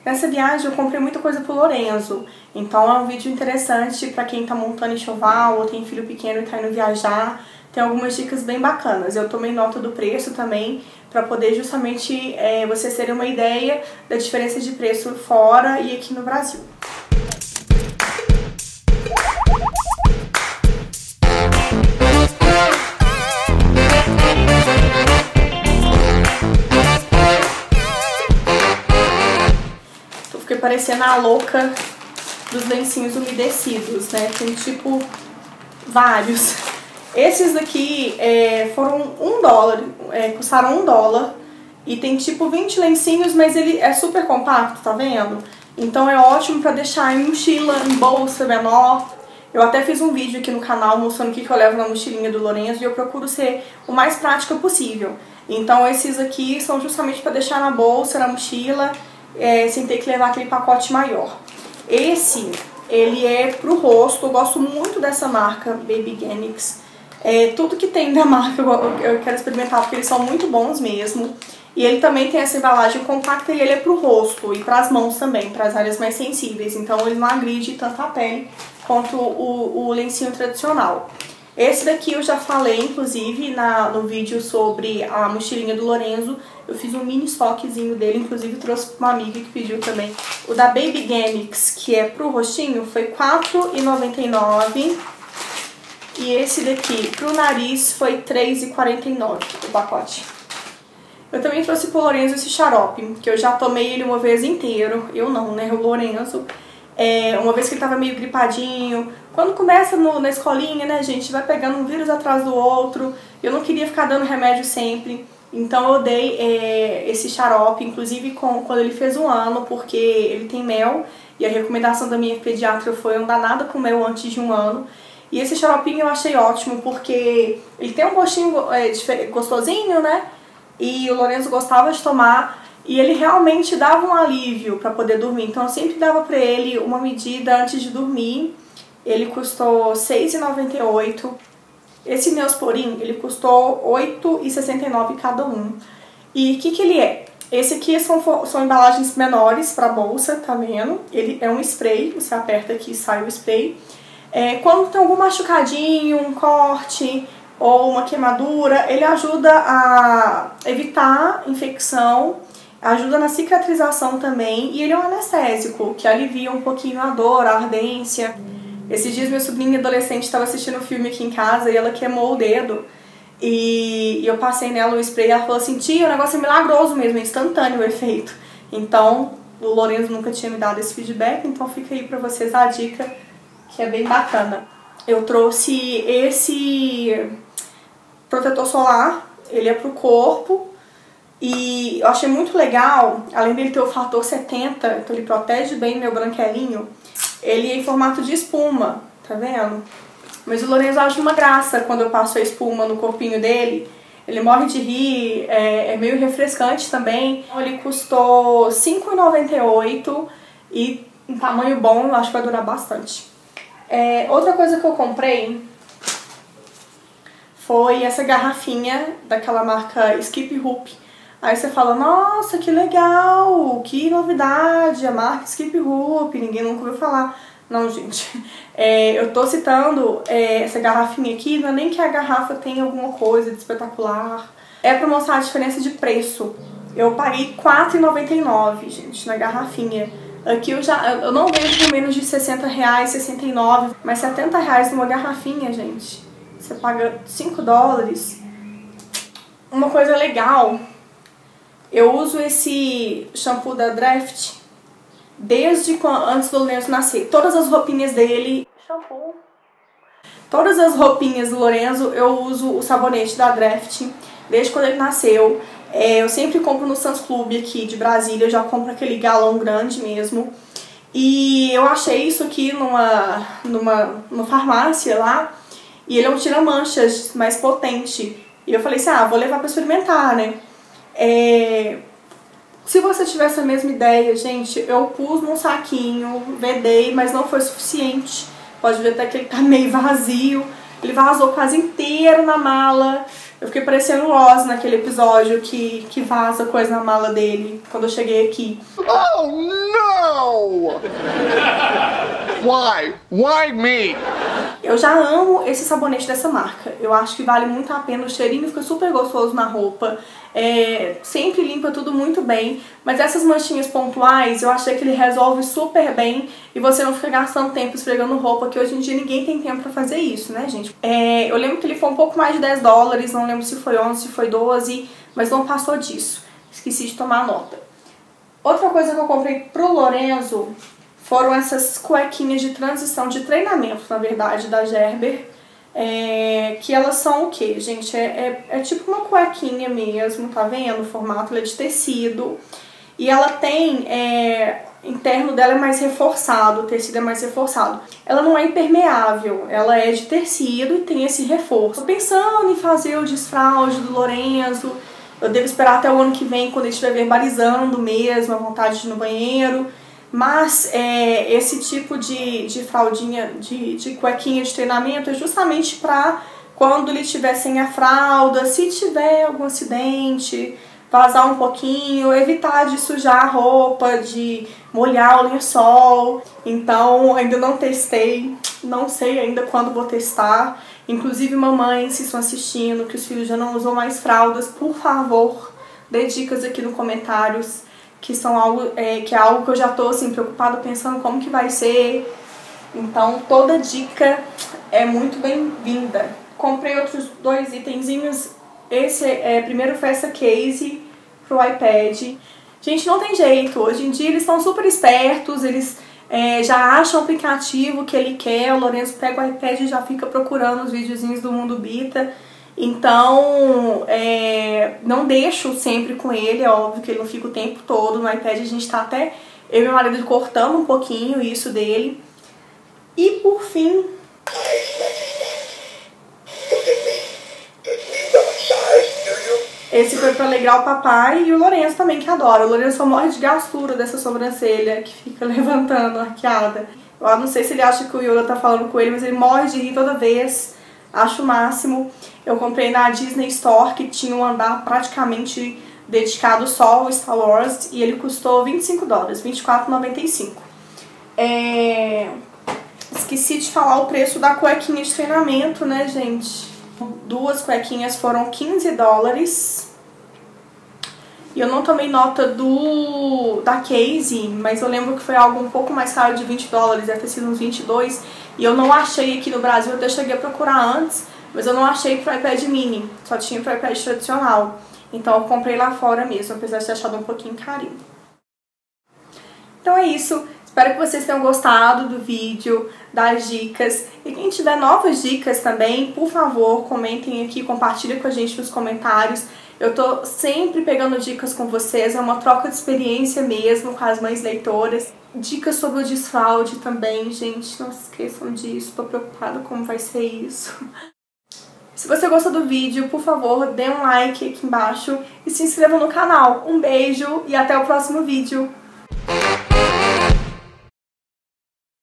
Nessa viagem eu comprei muita coisa pro Lorenzo, então é um vídeo interessante pra quem tá montando enxoval ou tem filho pequeno e tá indo viajar. Tem algumas dicas bem bacanas. Eu tomei nota do preço também, pra poder justamente vocês terem uma ideia da diferença de preço fora e aqui no Brasil. Fiquei parecendo a louca dos lencinhos umedecidos, né? Tem tipo vários. Esses daqui foram $1, custaram $1. E tem tipo 20 lencinhos, mas ele é super compacto, tá vendo? Então é ótimo pra deixar em mochila, em bolsa menor. Eu até fiz um vídeo aqui no canal mostrando o que eu levo na mochilinha do Lorenzo e eu procuro ser o mais prática possível. Então esses aqui são justamente pra deixar na bolsa, na mochila, sem ter que levar aquele pacote maior. Esse, ele é pro rosto, eu gosto muito dessa marca, Baby Genix. Tudo que tem da marca eu quero experimentar porque eles são muito bons mesmo. E ele também tem essa embalagem compacta e ele é pro rosto e pras mãos também, pras áreas mais sensíveis. Então ele não agride tanto a pele quanto o lencinho tradicional. Esse daqui eu já falei, inclusive, no vídeo sobre a mochilinha do Lorenzo. Eu fiz um mini estoquezinho dele, inclusive trouxe pra uma amiga que pediu também. O da Baby Genix, que é pro rostinho, foi R$4,99. E esse daqui, pro nariz, foi R$3,49 o pacote. Eu também trouxe pro Lorenzo esse xarope, que eu já tomei ele uma vez inteiro. Eu não, né? O Lorenzo. Uma vez que ele tava meio gripadinho. Quando começa na escolinha, né, gente, vai pegando um vírus atrás do outro. Eu não queria ficar dando remédio sempre. Então eu dei esse xarope, inclusive quando ele fez 1 ano, porque ele tem mel. E a recomendação da minha pediatra foi não dar nada com mel antes de 1 ano. E esse xaropinho eu achei ótimo, porque ele tem um gostinho gostosinho, né? E o Lorenzo gostava de tomar. E ele realmente dava um alívio para poder dormir. Então eu sempre dava para ele uma medida antes de dormir. Ele custou R$6,98. Esse Neosporin, ele custou R$8,69 cada um. E o que ele é? Esse aqui são embalagens menores para bolsa, tá vendo? Ele é um spray, você aperta aqui e sai o spray. Quando tem algum machucadinho, um corte ou uma queimadura, ele ajuda a evitar infecção, ajuda na cicatrização também, e ele é um anestésico, que alivia um pouquinho a dor, a ardência. Esses dias minha sobrinha adolescente estava assistindo um filme aqui em casa e ela queimou o dedo. E eu passei nela o spray e ela falou assim: tia, o negócio é milagroso mesmo, é instantâneo o efeito. Então, o Lorenzo nunca tinha me dado esse feedback, então fica aí pra vocês a dica, que é bem bacana. Eu trouxe esse protetor solar, ele é pro corpo. E eu achei muito legal, além dele ter o fator 70, então ele protege bem meu branquelinho, ele é em formato de espuma, tá vendo? Mas o Lorenzo acha uma graça quando eu passo a espuma no corpinho dele. Ele morre de rir, é meio refrescante também. Ele custou R$5,98 e em tamanho bom, eu acho que vai durar bastante. Outra coisa que eu comprei foi essa garrafinha daquela marca Skip Hoop. Aí você fala: nossa, que legal, que novidade, a marca Skip Hoop, ninguém nunca ouviu falar. Não, gente, eu tô citando essa garrafinha aqui, não é nem que a garrafa tenha alguma coisa de espetacular. É pra mostrar a diferença de preço. Eu paguei R$4,99, gente, na garrafinha. Aqui eu não vejo por menos de R$60, R$69, mas R$70 numa garrafinha, gente. Você paga $5. Uma coisa legal, eu uso esse shampoo da Draft desde antes do Lorenzo nascer. Todas as roupinhas dele, shampoo. Todas as roupinhas do Lorenzo eu uso o sabonete da Draft desde quando ele nasceu. Eu sempre compro no Sam's Club aqui de Brasília, eu já compro aquele galão grande mesmo. E eu achei isso aqui numa farmácia lá, e ele é um tira-manchas mais potente. E eu falei assim: vou levar pra experimentar, né? Se você tiver essa mesma ideia, gente, eu pus num saquinho, vedei, mas não foi suficiente. Pode ver até que ele tá meio vazio. Ele vazou quase inteiro na mala. Eu fiquei parecendo o Ross naquele episódio que vaza coisa na mala dele, quando eu cheguei aqui. Oh, não! Why? Why me? Eu já amo esse sabonete dessa marca. Eu acho que vale muito a pena. O cheirinho fica super gostoso na roupa. Sempre limpa tudo muito bem. Mas essas manchinhas pontuais, eu achei que ele resolve super bem. E você não fica gastando tempo esfregando roupa, que hoje em dia ninguém tem tempo pra fazer isso, né, gente? Eu lembro que ele foi um pouco mais de 10 dólares. Não lembro se foi 11, se foi 12. Mas não passou disso. Esqueci de tomar nota. Outra coisa que eu comprei pro Lorenzo foram essas cuequinhas de transição, de treinamento, na verdade, da Gerber. Que elas são o que, gente? É tipo uma cuequinha mesmo, tá vendo? O formato é de tecido. E ela tem... interno dela é mais reforçado, o tecido é mais reforçado. Ela não é impermeável, ela é de tecido e tem esse reforço. Tô pensando em fazer o desfraude do Lorenzo. Eu devo esperar até o ano que vem, quando ele estiver verbalizando mesmo, a vontade de ir no banheiro. Mas esse tipo de fraldinha, de cuequinha de treinamento é justamente pra quando ele estiver sem a fralda, se tiver algum acidente, vazar um pouquinho, evitar de sujar a roupa, de molhar o lençol. Então, ainda não testei, não sei ainda quando vou testar. Inclusive, mamães, se estão assistindo, que os filhos já não usam mais fraldas, por favor, dê dicas aqui nos comentários. Que é algo que eu já tô assim, preocupada, pensando como que vai ser. Então toda dica é muito bem-vinda. Comprei outros 2 itenzinhos. Primeiro foi essa case pro iPad. Gente, não tem jeito, hoje em dia eles estão super espertos, eles já acham o aplicativo que ele quer. O Lorenzo pega o iPad e já fica procurando os videozinhos do Mundo Bita. Então, não deixo sempre com ele, é óbvio que ele não fica o tempo todo no iPad. A gente tá até, eu e meu marido, cortando um pouquinho isso dele. E por fim, esse foi pra alegrar o papai e o Lorenzo também, que adora. O Lorenzo só morre de gastura dessa sobrancelha que fica levantando, arqueada. Eu não sei se ele acha que o Yoda tá falando com ele, mas ele morre de rir toda vez. Acho o máximo. Eu comprei na Disney Store, que tinha um andar praticamente dedicado só ao Star Wars, e ele custou 25 dólares, R$24,95. Esqueci de falar o preço da cuequinha de treinamento, né, gente? 2 cuequinhas foram 15 dólares. E eu não tomei nota da case, mas eu lembro que foi algo um pouco mais caro, de 20 dólares, deve ter sido uns 22. E eu não achei aqui no Brasil, eu até cheguei a procurar antes, mas eu não achei pro iPad mini, só tinha pro iPad tradicional. Então eu comprei lá fora mesmo, apesar de ter achado um pouquinho carinho. Então é isso, espero que vocês tenham gostado do vídeo, das dicas. E quem tiver novas dicas também, por favor, comentem aqui, compartilhem com a gente nos comentários. Eu tô sempre pegando dicas com vocês, é uma troca de experiência mesmo com as mães leitoras. Dicas sobre o desfraude também, gente, não se esqueçam disso, tô preocupada como vai ser isso. Se você gostou do vídeo, por favor, dê um like aqui embaixo e se inscreva no canal. Um beijo e até o próximo vídeo.